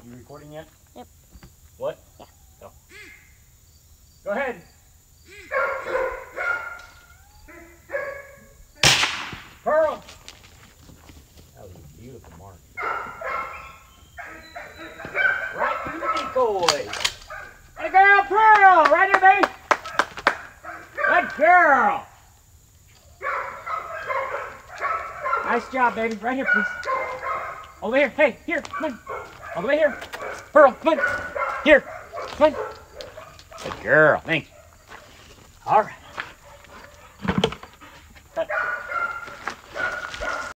You recording yet? Yep. What? Yeah. Go. Go ahead. Pearl! That was a beautiful mark. Right through the decoy. Hey girl, Pearl! Right here, baby! Good girl! Nice job, baby. Right here, please. Over here. Hey, here, come on. All the way here. Pearl, come on. Here, come on. Good girl. Thank you. All right.